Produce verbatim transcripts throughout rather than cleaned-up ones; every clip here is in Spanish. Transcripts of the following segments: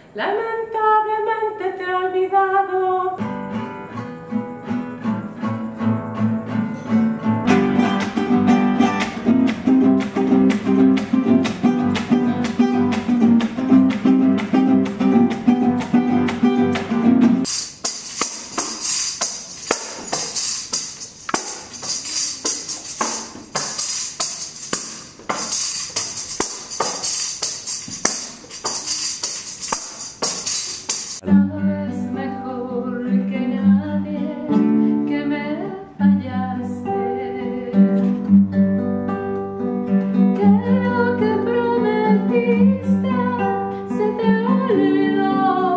lamentablemente te he olvidado. Sabes mejor que nadie que me fallaste, que lo que prometiste se te olvidó.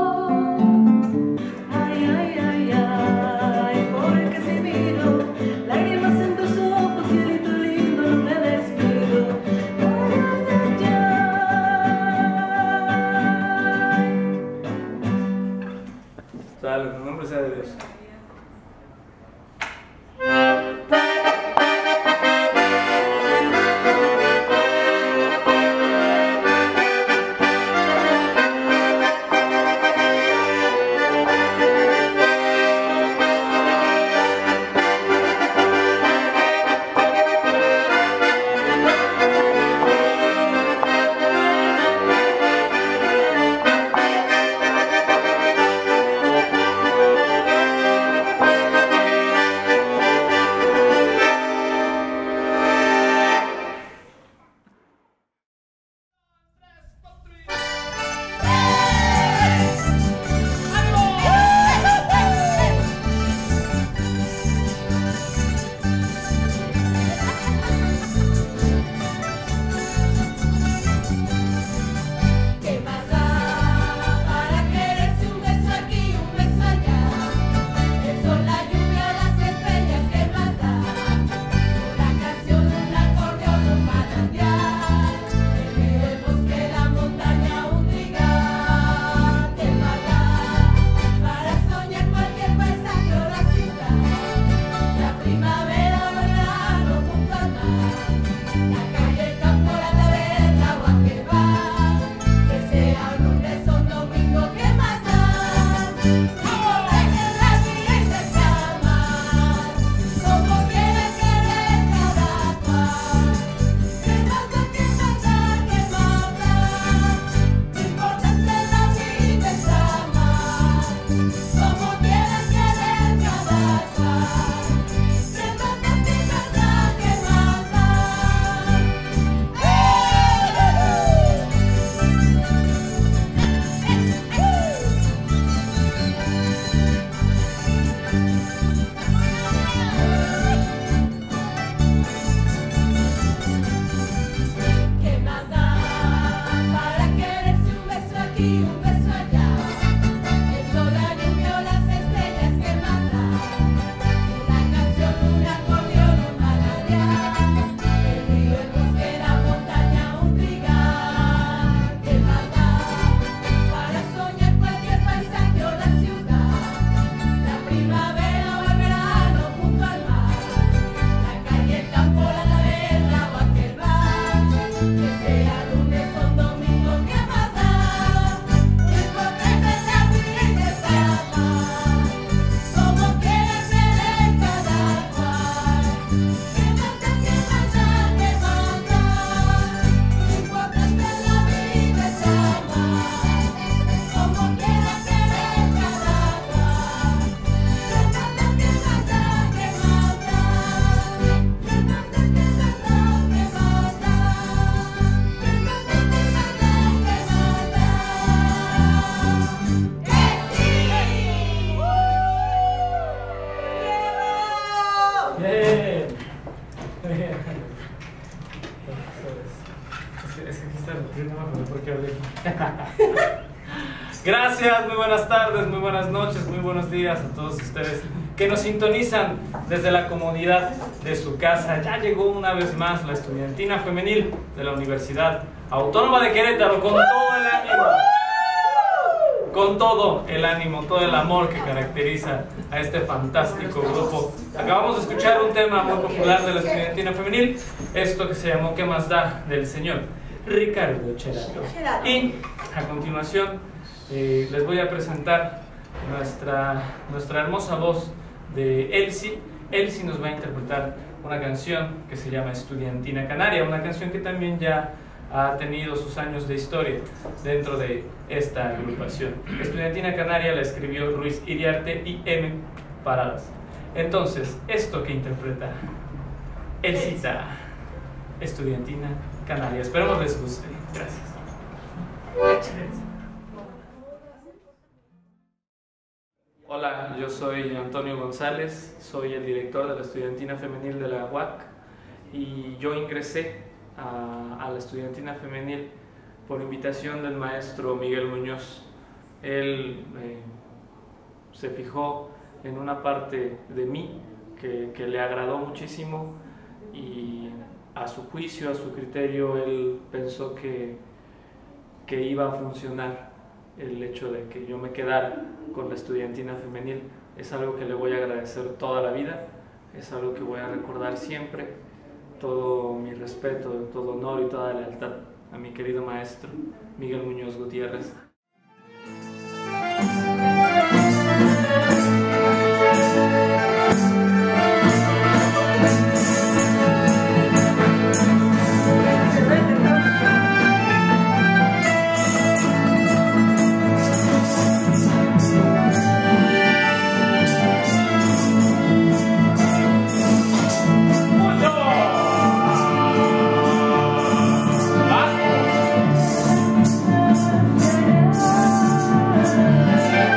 Ay, ay, ay, ay, porque si miro lágrimas en tus ojos, cielito lindo, no me despido. Ay, ay, ay, Salud, en el nombre sea de Dios. Gracias, muy buenas tardes, muy buenas noches, muy buenos días a todos ustedes que nos sintonizan desde la comodidad de su casa. Ya llegó una vez más la estudiantina femenil de la Universidad Autónoma de Querétaro con todo el ánimo, con todo el ánimo, todo el amor que caracteriza a este fantástico grupo. Acabamos de escuchar un tema muy popular de la estudiantina femenil, esto que se llamó ¿Qué más da?, del señor Ricardo Cherato. Y a continuación Eh, les voy a presentar nuestra, nuestra hermosa voz de Elsie. Elsie nos va a interpretar una canción que se llama Estudiantina Canaria, una canción que también ya ha tenido sus años de historia dentro de esta agrupación. Estudiantina Canaria la escribió Ruiz Iriarte y M. Paradas. Entonces, esto que interpreta Elsita, Estudiantina Canaria. Esperemos les guste. Gracias. Hola, yo soy Antonio González, soy el director de la Estudiantina Femenil de la U A C y yo ingresé a, a la Estudiantina Femenil por invitación del maestro Miguel Muñoz. Él eh, se fijó en una parte de mí que, que le agradó muchísimo y a su juicio, a su criterio, él pensó que, que iba a funcionar el hecho de que yo me quedara con la Estudiantina Femenil. Es algo que le voy a agradecer toda la vida, es algo que voy a recordar siempre. Todo mi respeto, todo honor y toda lealtad a mi querido maestro Miguel Muñoz Gutiérrez. Yeah.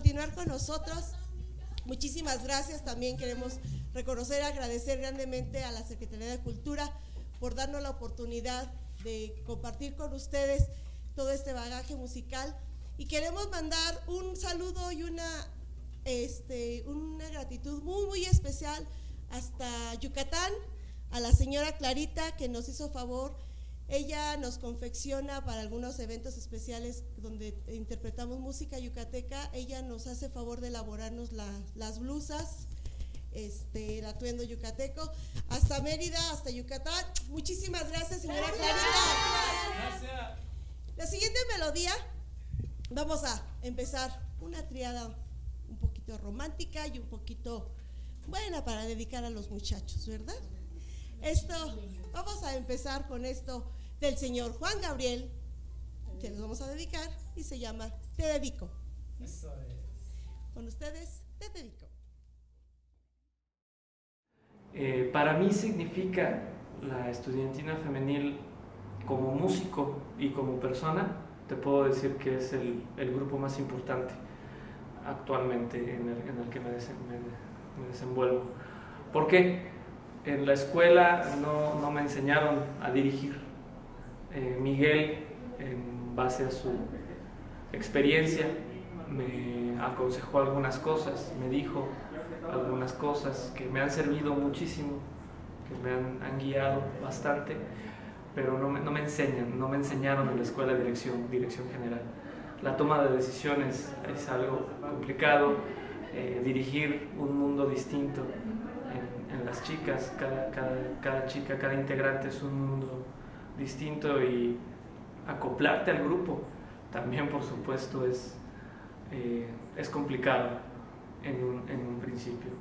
continuar con nosotros. Muchísimas gracias. También queremos reconocer y agradecer grandemente a la Secretaría de Cultura por darnos la oportunidad de compartir con ustedes todo este bagaje musical. Y queremos mandar un saludo y una, este, una gratitud muy, muy especial hasta Yucatán, a la señora Clarita, que nos hizo favor. Ella nos confecciona para algunos eventos especiales donde interpretamos música yucateca. Ella nos hace favor de elaborarnos la, las blusas, este, el atuendo yucateco, hasta Mérida, hasta Yucatán. Muchísimas gracias, señora Clarita. Gracias. La siguiente melodía, vamos a empezar una triada un poquito romántica y un poquito buena para dedicar a los muchachos, ¿verdad? Esto, vamos a empezar con esto del señor Juan Gabriel, que les vamos a dedicar, y se llama Te Dedico. Eso es. Con ustedes, Te Dedico. Eh, para mí significa la Estudiantina Femenil como músico y como persona, te puedo decir que es el, el grupo más importante actualmente en el, en el que me, desen, me, me desenvuelvo. ¿Por qué? En la escuela no, no me enseñaron a dirigir. Eh, Miguel, en base a su experiencia, me aconsejó algunas cosas, me dijo algunas cosas que me han servido muchísimo, que me han, han guiado bastante, pero no me, no me enseñan, no me enseñaron en la escuela dirección, dirección general. La toma de decisiones es algo complicado, eh, dirigir un mundo distinto en, en las chicas, cada, cada, cada chica, cada integrante es un mundo distinto, y acoplarte al grupo también, por supuesto, es, eh, es complicado en un, en un principio.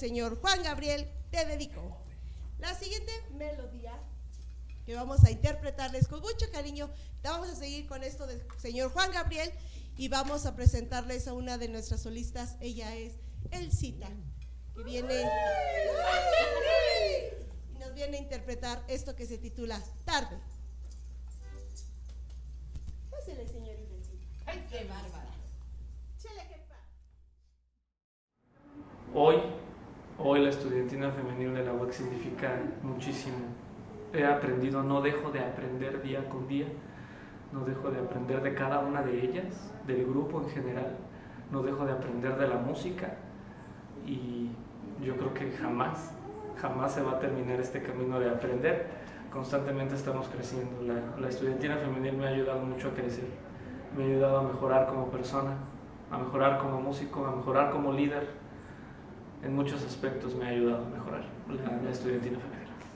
señor Juan Gabriel, Te Dedico. La siguiente melodía que vamos a interpretarles con mucho cariño, vamos a seguir con esto del señor Juan Gabriel y vamos a presentarles a una de nuestras solistas. Ella es Elcita, que viene y nos viene a interpretar esto que se titula Tarde. Pásele, señorita Elcita. ¡Ay, qué bárbara! Chale, qué pa. Hoy, hoy la estudiantina femenil de la U A C significa muchísimo. He aprendido, no dejo de aprender día con día, no dejo de aprender de cada una de ellas, del grupo en general, no dejo de aprender de la música y yo creo que jamás, jamás se va a terminar este camino de aprender. Constantemente estamos creciendo. La, la estudiantina femenil me ha ayudado mucho a crecer, me ha ayudado a mejorar como persona, a mejorar como músico, a mejorar como líder. En muchos aspectos me ha ayudado a mejorar la, la estudiantina femenil.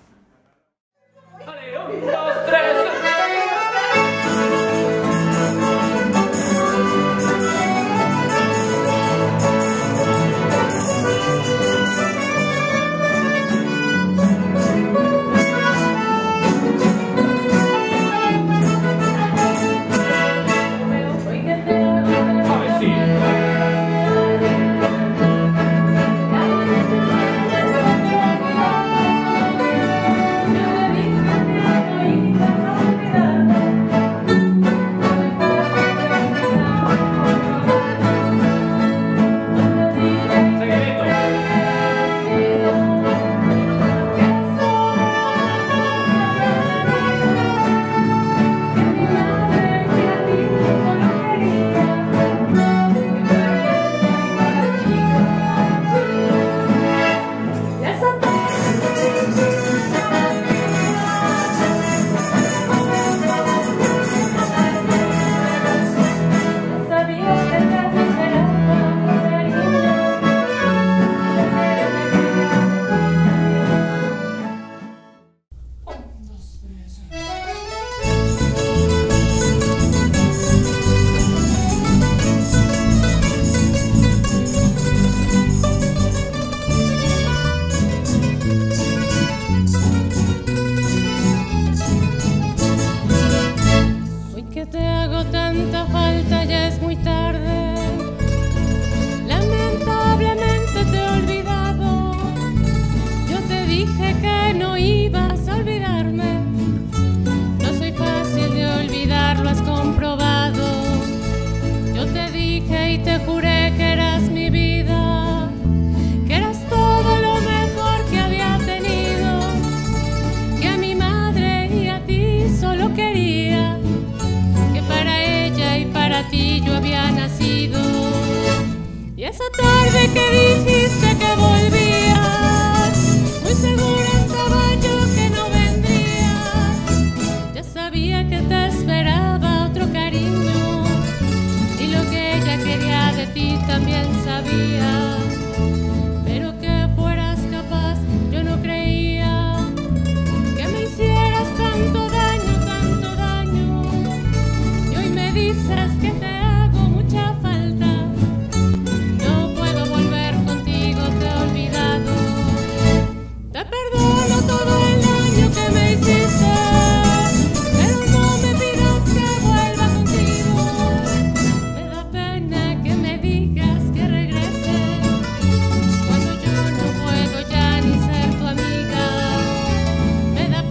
Vale, un, dos, tres.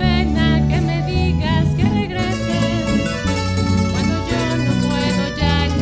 Ya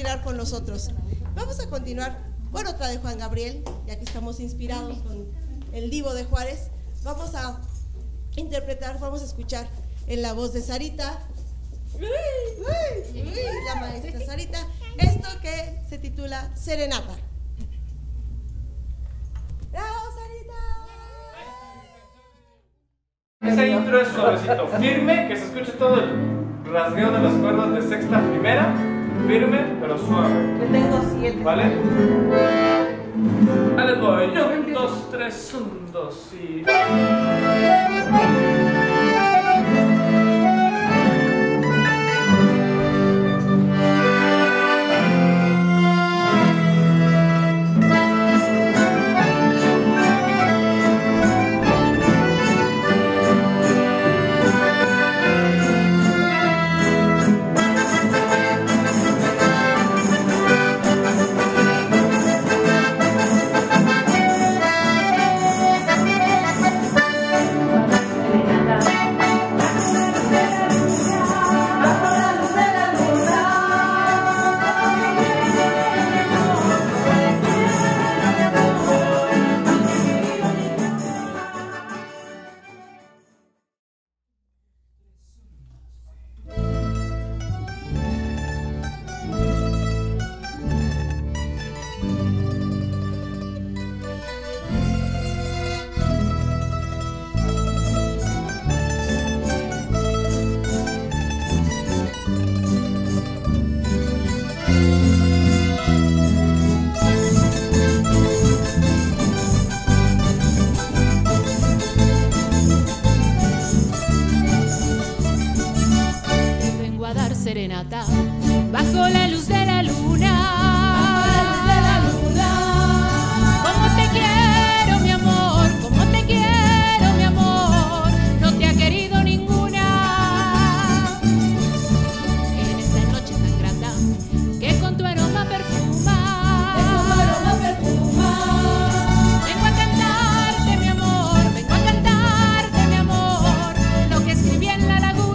continuar con nosotros. Vamos a continuar por otra de Juan Gabriel, ya que estamos inspirados con el Divo de Juárez. Vamos a interpretar, vamos a escuchar en la voz de Sarita, uy, uy, uy, la maestra Sarita, esto que se titula Serenata. ¡Bravo, Sarita! Ese intro es suavecito, firme, que se escuche todo el rasgueo de las cuerdas de sexta primera, firme pero suave. Yo tengo siete. ¿Vale? Ahí les voy. Un, dos, tres, un, dos y... Serenata bajo la luz de la luna, como te quiero mi amor, como te quiero mi amor, no te ha querido ninguna. En esta noche tan grata que con tu aroma perfuma, vengo a cantarte mi amor, vengo a cantarte mi amor, lo que escribí en la laguna.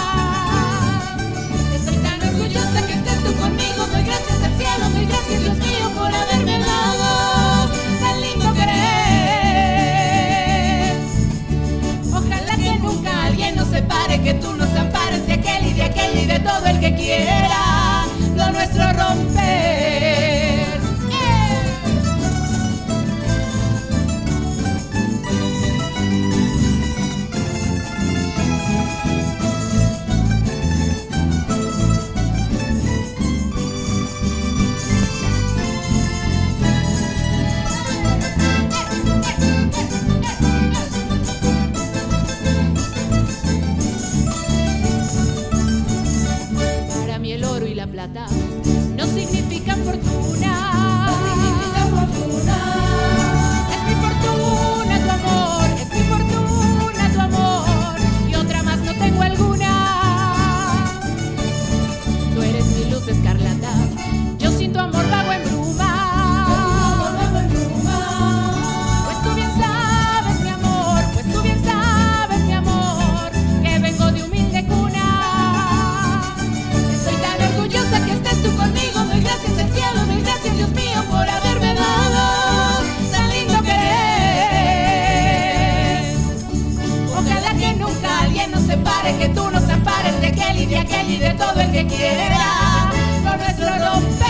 Que estés tú conmigo, doy gracias al cielo, doy gracias Dios mío por haberme dado tan lindo querer. Ojalá que nunca alguien nos separe, que tú nos ampares de aquel y de aquella y de todo el que quiera lo nuestro romper. Plata no significan fortuna, no significan fortuna. Es mi fortuna tu amor, es mi fortuna tu amor, y otra más no tengo alguna. Tú eres mi luz escarlata, yo sin tu amor vago en bruma. Pues tú bien sabes mi amor, pues tú bien sabes mi amor, que vengo de humilde cuna. Que estés tú conmigo, doy gracias al cielo, doy gracias Dios mío por haberme dado tan lindo querer. Ojalá que nunca alguien nos separe, que tú nos ampares de aquel y de aquel y de todo el que quiera lo nuestro romper.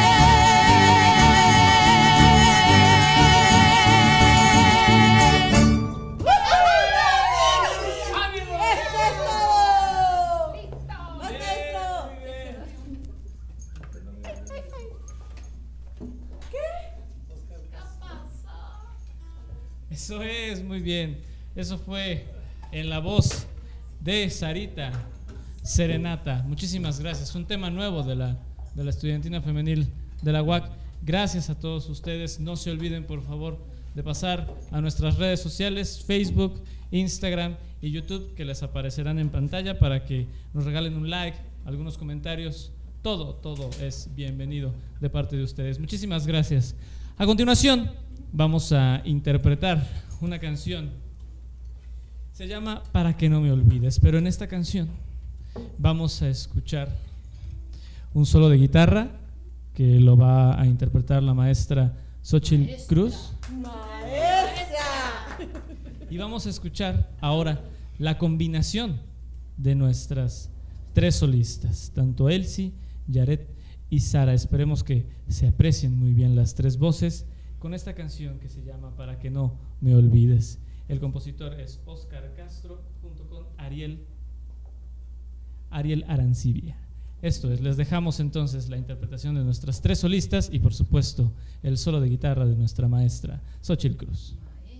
Eso es, muy bien. Eso fue en la voz de Sarita, Serenata. Muchísimas gracias. Un tema nuevo de la, de la estudiantina femenil de la U A C. Gracias a todos ustedes. No se olviden, por favor, de pasar a nuestras redes sociales, Facebook, Instagram y YouTube, que les aparecerán en pantalla para que nos regalen un like, algunos comentarios. Todo, todo es bienvenido de parte de ustedes. Muchísimas gracias. A continuación, vamos a interpretar una canción. Se llama Para que no me olvides, pero en esta canción vamos a escuchar un solo de guitarra que lo va a interpretar la maestra Xochitl Cruz. ¡Maestra! Y vamos a escuchar ahora la combinación de nuestras tres solistas, tanto Elsie, Yaret y Sara. Esperemos que se aprecien muy bien las tres voces con esta canción que se llama Para que no me olvides. El compositor es Óscar Castro junto con Ariel, Ariel Arancibia. Esto es, les dejamos entonces la interpretación de nuestras tres solistas y por supuesto el solo de guitarra de nuestra maestra Xochitl Cruz.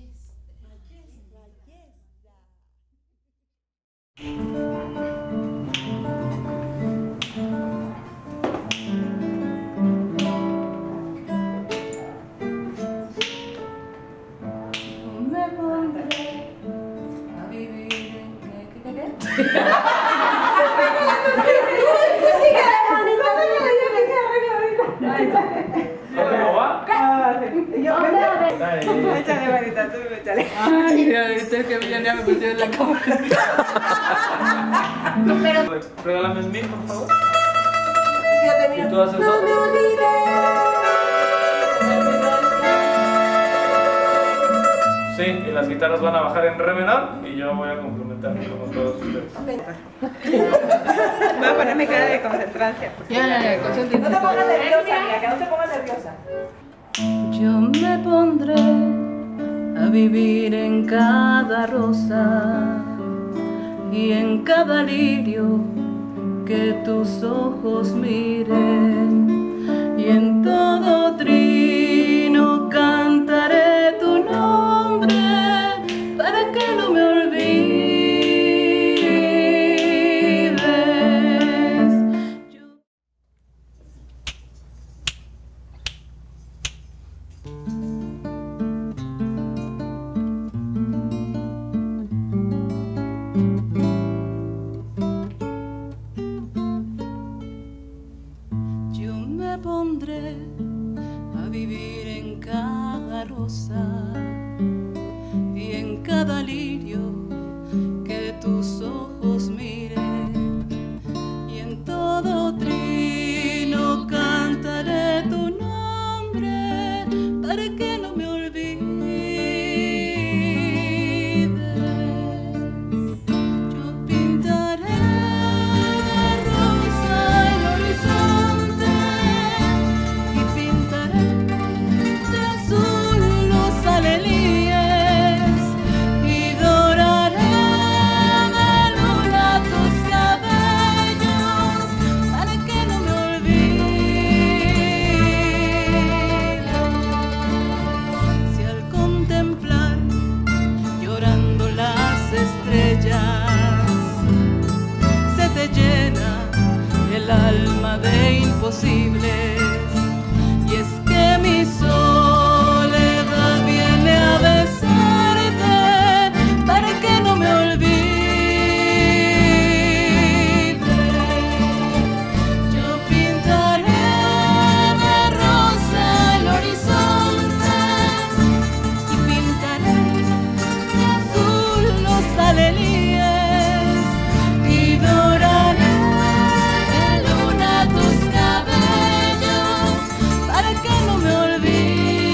Me pondré a vivir en... ¿Qué, qué, qué? ¿Cómo va? Échale, manita, tú échale. Ay, Dios, es que ya me pusieron la cámara. Regálame el mic, por favor. Fíjate, mira. ¿Y tú haces No eso? me olvides. Sí, y las guitarras van a bajar en re menor y yo voy a complementar con todos ustedes. Voy a ponerme cara de concentrancia. Ya, ya, ya, concéntrate. No te pongas nerviosa, amiga, que no te pongas nerviosa. Yo me pondré a vivir en cada rosa y en cada lirio que tus ojos miren, y en todo trino cantaré tu nombre para que no me olvides. Yo... Yo me pondré a vivir en cada rosa y en cada lirio que tus ojos miren, y en todo trino cantaré tu nombre para que no me olvides. Yo pintaré rosa el horizonte y pintaré de azul los alelíes y doraré de luna tus cabellos para que no me olvides. Si al contemplar llorando las estrellas se te llena el alma de imposibles, y es que mi soledad viene a besarte para que no me olvides. Yo pintaré de rosa el horizonte y pintaré de azul los alelíes y doraré de luna tus cabellos para que no me olvides.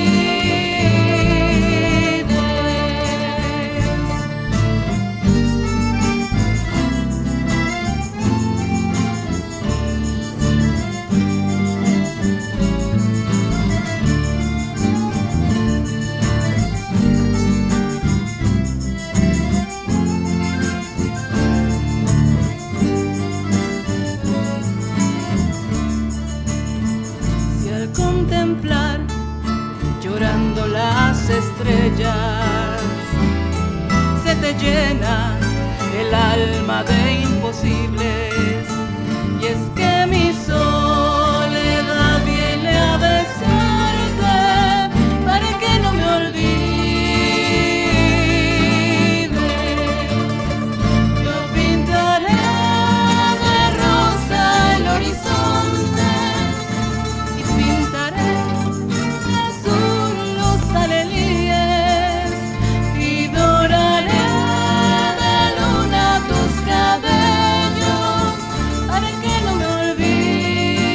Si al contemplar llorando las estrellas se te llena el alma de imposibles, y es que mi soledad viene a besarte para que no me olvides. Yo pintaré de rosa el horizonte y pintaré de azul los alelíes y doraré de luna tus cabellos para que no me olvides.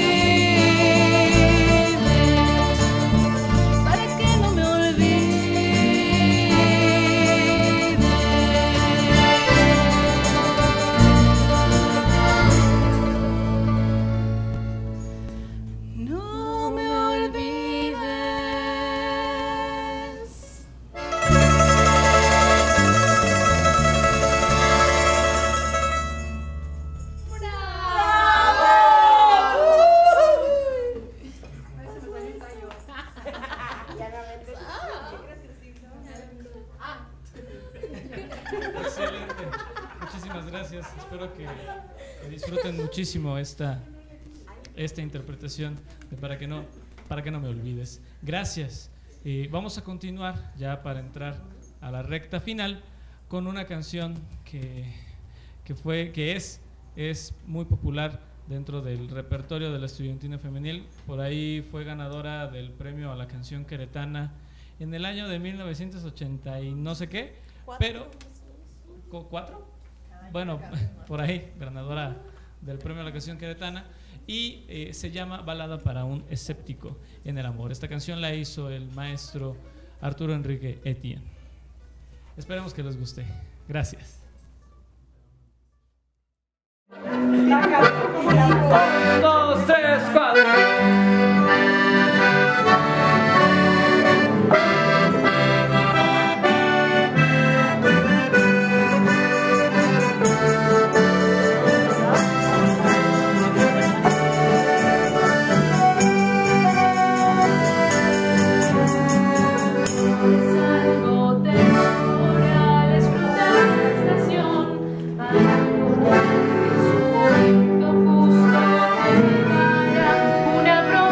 espero que, que disfruten muchísimo esta, esta interpretación de para que no, para que no me olvides. Gracias. Eh, vamos a continuar ya para entrar a la recta final con una canción que, que, fue, que es, es muy popular dentro del repertorio de la estudiantina femenil. Por ahí fue ganadora del premio a la canción queretana en el año de mil novecientos ochenta y no sé qué, pero ¿cuatro? Bueno, por ahí, ganadora del premio a la canción queretana, y eh, se llama Balada para un escéptico en el amor. Esta canción la hizo el maestro Arturo Enrique Etienne. Esperemos que les guste. Gracias. Un, dos, tres, cuatro. Algo temporal es flotar la estación para lograr que su momento justo te llegará. Una broma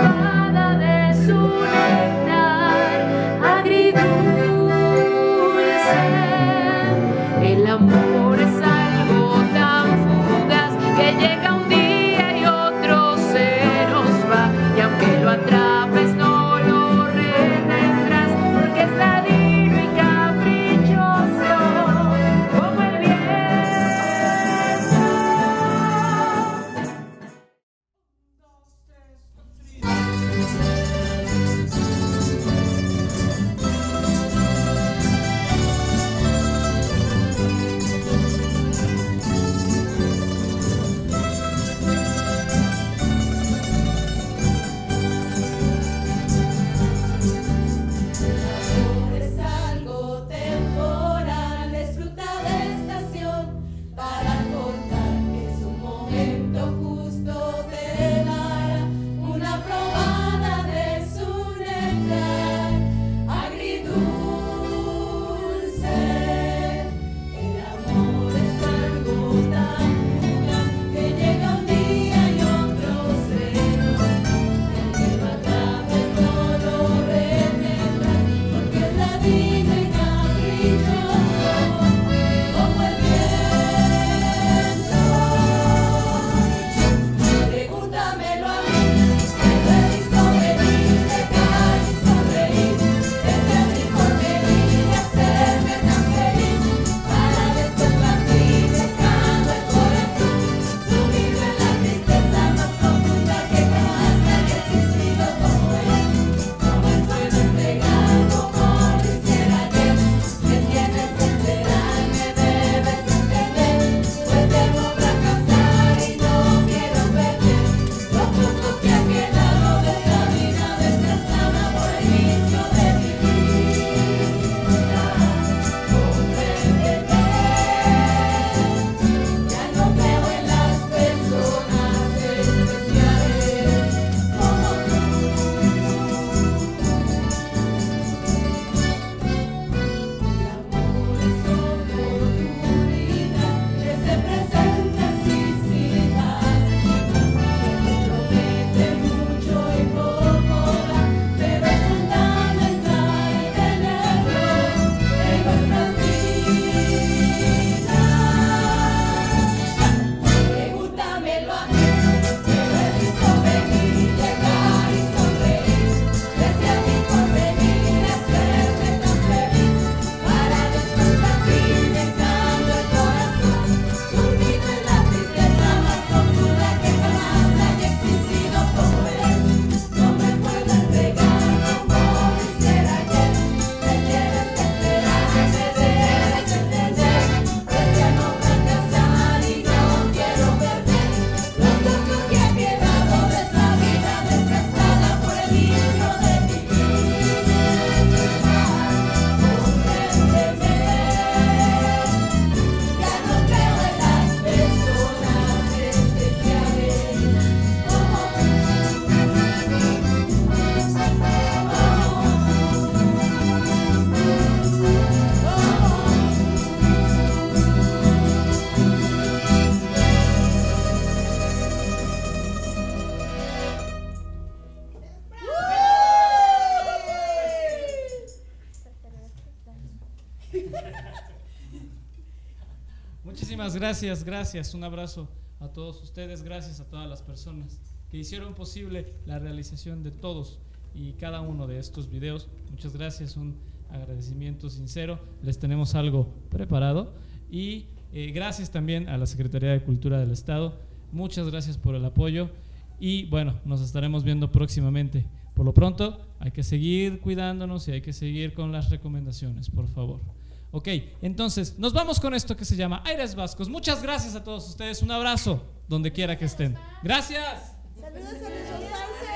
Muchísimas gracias, gracias. Un abrazo a todos ustedes, gracias a todas las personas que hicieron posible la realización de todos y cada uno de estos videos. Muchas gracias, un agradecimiento sincero. Les tenemos algo preparado y eh, gracias también a la Secretaría de Cultura del Estado. Muchas gracias por el apoyo y bueno, nos estaremos viendo próximamente. Por lo pronto hay que seguir cuidándonos y hay que seguir con las recomendaciones, por favor. Ok, entonces nos vamos con esto que se llama Aires Vascos. Muchas gracias a todos ustedes, un abrazo donde quiera que estén. Gracias. Saludos a nuestros fans.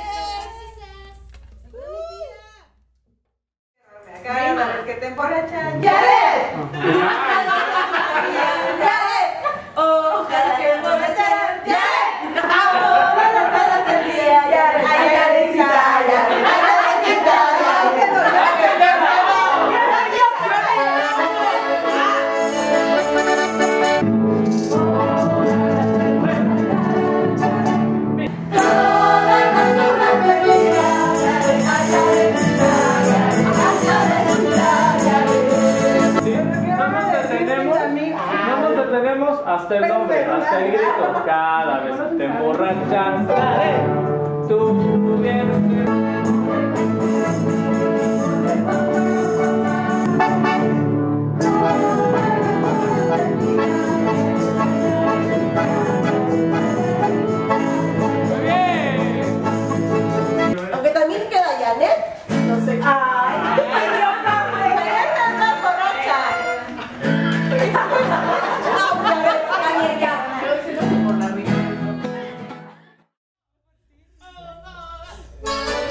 Cállate, que te emborrachan. ¡Yaret! ¡Yaret! Ojalá que emborrachan. ¡Yaret! ¡Ahora la sala del día! ¡Yaret! ¡Ay, Yaretcita! ¡Yaret! ¡Ay, Yaretcita! Tenemos hasta el nombre, hasta el grito. Cada vez que te emborrachas, tú vienes. Muy bien. Aunque también queda Janet, no sé. ¡Ay! ¡Janet es más borracha! Por la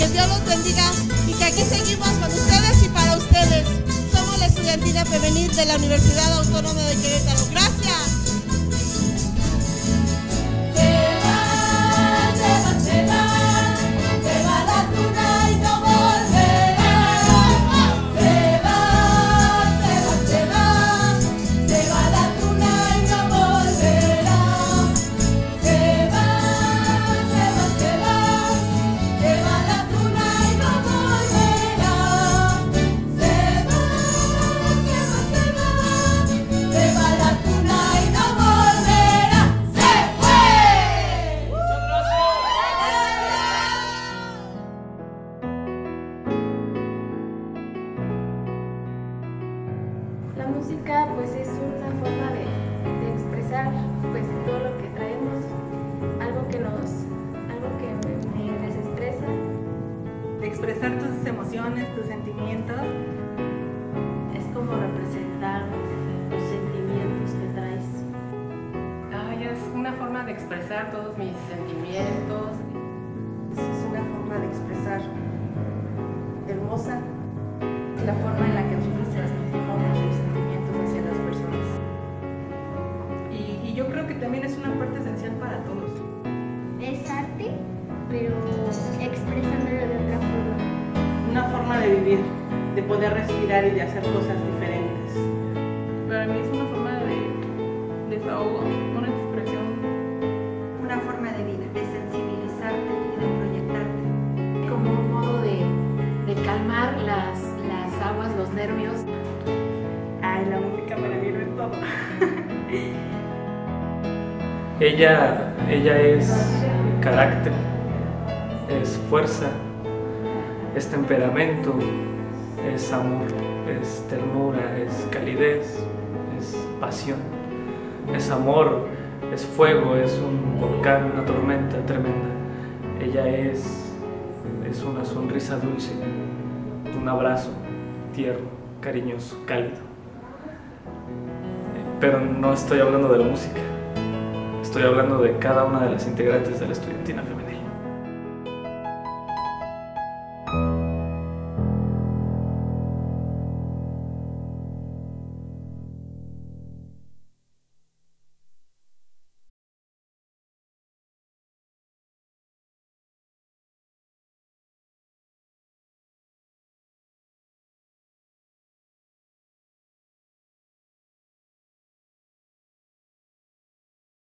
Dios los bendiga y que aquí seguimos con ustedes y para ustedes. Somos la Estudiantina Femenil de la Universidad Autónoma de Querétaro. Gracias. La música pues es una forma de, de expresar pues todo lo que traemos, algo que nos, algo que me, me desestresa. De expresar tus emociones, tus sentimientos. Es como representar los sentimientos que traes. Ay, es una forma de expresar todos mis sentimientos. Es una forma de expresar hermosa la forma en la que nosotros transmitimos nuestros sentimientos hacia las personas. Y, y yo creo que también es una parte esencial para todos. Es arte, pero expresándolo de otra forma. Una forma de vivir, de poder respirar y de hacer cosas diferentes. Para mí es una forma de desahogo, una expresión. Una forma de vida, de sensibilizarte y de proyectarte. Como un modo de, de calmar las, las aguas, los nervios. Ay, la música para mí lo es todo. Ella, ella es carácter, es fuerza, es temperamento, es amor, es ternura, es calidez, es pasión, es amor, es fuego, es un volcán, una tormenta tremenda. Ella es, es una sonrisa dulce, un abrazo tierno, cariñoso, cálido. Pero no estoy hablando de la música, estoy hablando de cada una de las integrantes de la Estudiantina Femenil.